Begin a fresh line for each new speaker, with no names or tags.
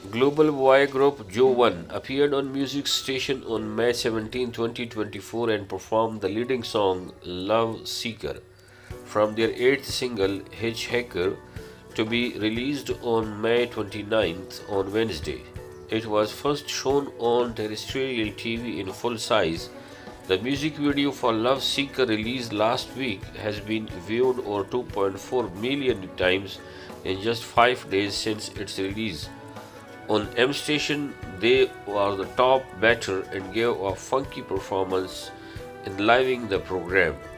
Global boy group JO1 appeared on Music Station on May 17, 2024 and performed the leading song Love Seeker from their eighth single HITCHHIKER to be released on May 29th on Wednesday. It was first shown on terrestrial TV in full size. The music video for Love Seeker released last week has been viewed over 2.4 million times in just 5 days since its release. On M Station, they were the top batter and gave a funky performance enlivening the program.